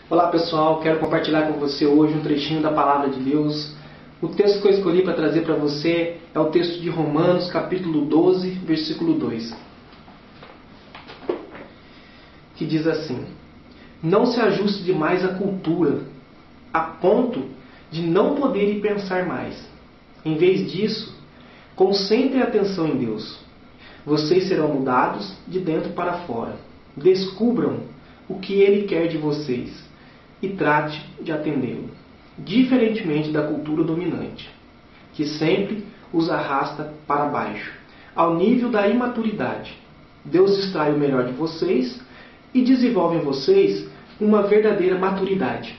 Olá pessoal, quero compartilhar com você hoje um trechinho da Palavra de Deus. O texto que eu escolhi para trazer para você é o texto de Romanos, capítulo 12, versículo 2. Que diz assim: não se ajuste demais à cultura, a ponto de não poderem pensar mais. Em vez disso, concentre a atenção em Deus. Vocês serão mudados de dentro para fora. Descubram o que Ele quer de vocês e trate de atendê-lo, diferentemente da cultura dominante, que sempre os arrasta para baixo, ao nível da imaturidade. Deus extrai o melhor de vocês e desenvolve em vocês uma verdadeira maturidade.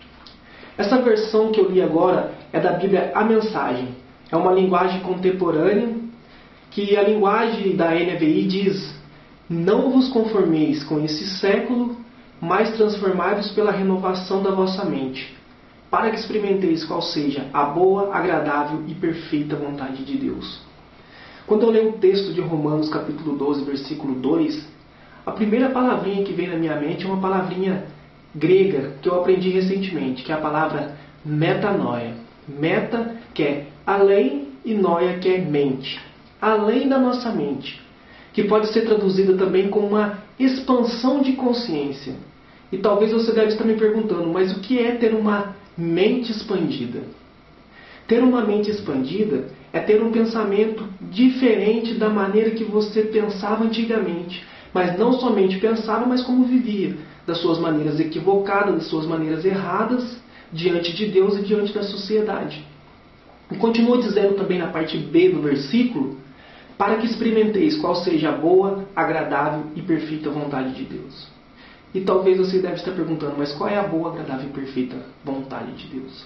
Essa versão que eu li agora é da Bíblia A Mensagem. É uma linguagem contemporânea que a linguagem da NVI diz: não vos conformeis com esse século, mas transformai-vos pela renovação da vossa mente, para que experimenteis qual seja a boa, agradável e perfeita vontade de Deus. Quando eu leio o texto de Romanos capítulo 12, versículo 2, a primeira palavrinha que vem na minha mente é uma palavrinha grega que eu aprendi recentemente, que é a palavra metanoia. Meta, que é além, e noia, que é mente. Além da nossa mente, que pode ser traduzida também como uma expansão de consciência. E talvez você deve estar me perguntando, mas o que é ter uma mente expandida? Ter uma mente expandida é ter um pensamento diferente da maneira que você pensava antigamente. Mas não somente pensava, mas como vivia. Das suas maneiras equivocadas, das suas maneiras erradas, diante de Deus e diante da sociedade. E continua dizendo também na parte B do versículo: para que experimenteis qual seja a boa, agradável e perfeita vontade de Deus. E talvez você deve estar perguntando, mas qual é a boa, agradável e perfeita vontade de Deus?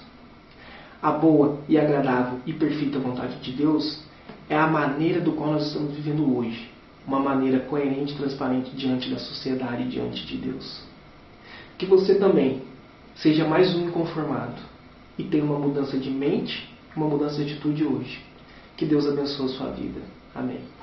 A boa e agradável e perfeita vontade de Deus é a maneira do qual nós estamos vivendo hoje. Uma maneira coerente e transparente diante da sociedade e diante de Deus. Que você também seja mais um inconformado e tenha uma mudança de mente, uma mudança de atitude hoje. Que Deus abençoe a sua vida. Amém.